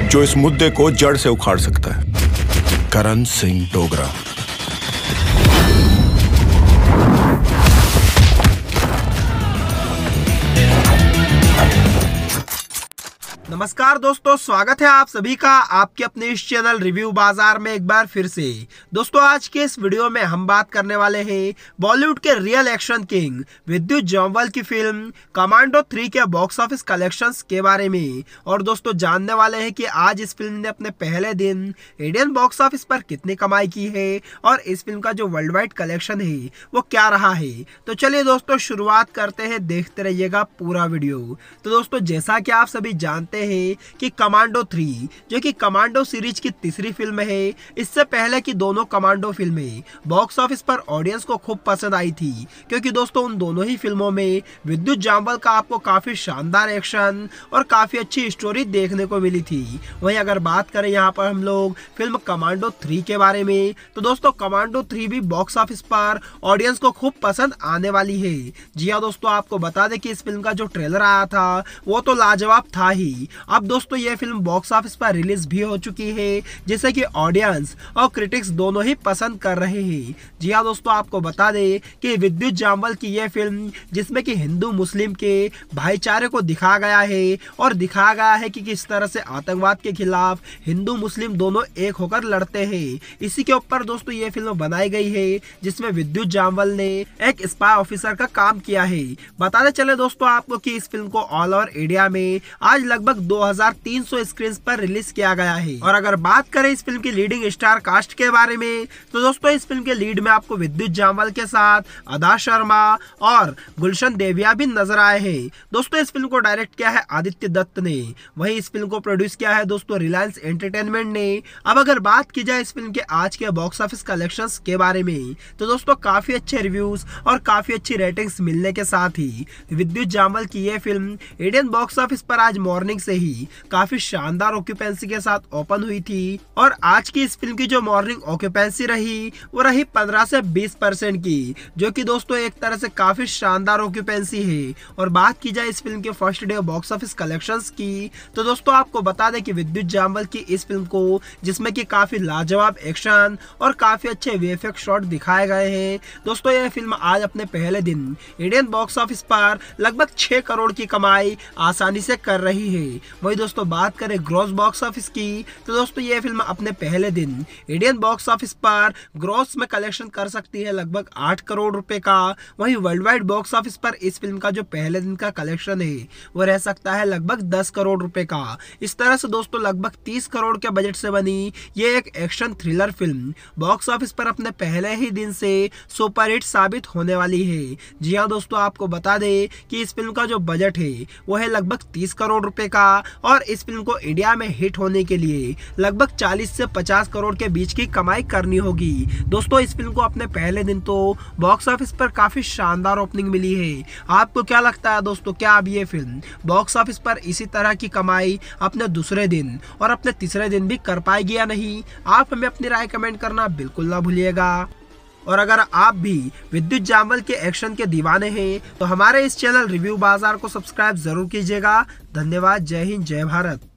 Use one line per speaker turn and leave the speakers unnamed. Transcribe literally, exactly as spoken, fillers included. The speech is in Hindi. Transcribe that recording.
जो इस मुद्दे को जड़ से उखाड़ सकता है। करण सिंह डोगरा।
नमस्कार दोस्तों, स्वागत है आप सभी का आपके अपने इस चैनल रिव्यू बाजार में एक बार फिर से। दोस्तों आज के इस वीडियो में हम बात करने वाले हैं बॉलीवुड के real action king Vidyut Jamwal की फिल्म कमांडो थ्री के बॉक्स ऑफिस कलेक्शंस के बारे में। और दोस्तों जानने वाले हैं कि आज इस फिल्म ने अपने पहले दिन इंडियन बॉक्स ऑफिस पर कितनी कमाई की है और इस फिल्म का जो वर्ल्ड वाइड कलेक्शन है वो क्या रहा है। तो चलिए दोस्तों शुरुआत करते हैं, देखते रहिएगा पूरा वीडियो। तो दोस्तों जैसा कि आप सभी जानते हैं कि कमांडो थ्री जो कि कमांडो सीरीज की तीसरी फिल्म है, इससे पहले की दोनों कमांडो फिल्में बॉक्स ऑफिस पर ऑडियंस को खूब पसंद आई थी, क्योंकि दोस्तों उन दोनों ही फिल्मों में विद्युत जम्वाल का आपको काफी शानदार एक्शन और काफी अच्छी स्टोरी देखने को मिली थी। वहीं अगर बात करें यहाँ पर हम लोग फिल्म कमांडो थ्री के बारे में, तो दोस्तों कमांडो थ्री भी बॉक्स ऑफिस पर ऑडियंस को खूब पसंद आने वाली है। जी हाँ दोस्तों, आपको बता दें कि इस फिल्म का जो ट्रेलर आया था वो तो लाजवाब था ही। अब दोस्तों ये फिल्म बॉक्स ऑफिस पर रिलीज भी हो चुकी है, जिसे कि ऑडियंस और क्रिटिक्स दोनों ही पसंद कर रहे हैं। जी हाँ दोस्तों, आपको बता दें कि विद्युत जम्वाल की यह फिल्म जिसमें कि हिंदू मुस्लिम के भाईचारे को दिखाया गया है और दिखाया गया है कि किस तरह से आतंकवाद के खिलाफ हिंदू मुस्लिम दोनों एक होकर लड़ते हैं, इसी के ऊपर दोस्तों ये फिल्म बनाई गई है, जिसमें विद्युत जम्वाल ने एक स्पाई ऑफिसर का काम किया है। बताते चले दोस्तों आपको कि इस फिल्म को ऑल ओवर इंडिया में आज लगभग दो हजार तीन सौ स्क्रीन पर रिलीज किया गया है। और अगर बात करें इस फिल्म की लीडिंग स्टार कास्ट के बारे में, तो दोस्तों इस फिल्म के लीड में आपको विद्युत जम्वाल के साथ अदा शर्मा और गुलशन देविया भी नजर आए हैं। दोस्तों इस फिल्म को डायरेक्ट किया है आदित्य दत्त ने, वहीं इस फिल्म को प्रोड्यूस किया है दोस्तों रिलायंस एंटरटेनमेंट ने। अब अगर बात की जाए इस फिल्म के आज के बॉक्स ऑफिस कलेक्शंस के बारे में, तो दोस्तों काफी अच्छे रिव्यूज और काफी अच्छी रेटिंग्स मिलने के साथ ही विद्युत जम्वाल की यह फिल्म इंडियन बॉक्स ऑफिस पर आज मॉर्निंग से ही काफी शानदार ऑक्यूपेंसी के साथ ओपन हुई थी। और आज की इस फिल्म की जो मॉर्निंग ऑक्यूपेंसी रही वो रही पंद्रह से बीस परसेंट की, जो कि दोस्तों एक तरह से काफी शानदार ऑक्यूपेंसी है। और बात की जाए इस फिल्म के first day box office collections की, तो दोस्तों आपको बता दें कि विद्युत जम्वाल की इस फिल्म को जिसमें कि काफी लाजवाब एक्शन और काफी अच्छे वीएफएक्स शॉट दिखाए गए हैं, दोस्तों यह फिल्म आज अपने पहले दिन इंडियन बॉक्स ऑफिस पर लगभग छह करोड़ की कमाई आसानी से कर रही है। वही दोस्तों बात करें ग्रॉस बॉक्स ऑफिस की, तो दोस्तों ये फिल्म अपने पहले दिन इंडियन बॉक्स ऑफिस पर ग्रॉस में कलेक्शन कर सकती है लगभग आठ करोड़ रुपए का। वहीं वर्ल्ड वाइड बॉक्स ऑफिस पर इस फिल्म का जो पहले दिन का कलेक्शन है वो रह सकता है लगभग दस करोड़ रुपए का। इस तरह से दोस्तों लगभग तीस करोड़ के बजट से बनी ये एक action thriller film box office पर अपने पहले ही दिन से सुपरहिट साबित होने वाली है। जी हाँ दोस्तों, आपको बता दें कि इस फिल्म का जो बजट है वो है लगभग तीस करोड़ रुपए का और इस फिल्म को इंडिया में हिट होने के लिए लगभग चालीस से पचास करोड़ के बीच की कमाई करनी होगी। दोस्तों इस फिल्म को अपने पहले दिन तो बॉक्स ऑफिस पर काफी शानदार ओपनिंग मिली है। आपको क्या लगता है दोस्तों, क्या अब ये फिल्म बॉक्स ऑफिस पर इसी तरह की कमाई अपने दूसरे दिन और अपने तीसरे दिन भी कर पाएगी या नहीं? आप हमें अपनी राय कमेंट करना बिल्कुल ना भूलिएगा। और अगर आप भी विद्युत जम्वाल के एक्शन के दीवाने हैं तो हमारे इस चैनल रिव्यू बाजार को सब्सक्राइब जरूर कीजिएगा। धन्यवाद। जय हिंद, जय भारत।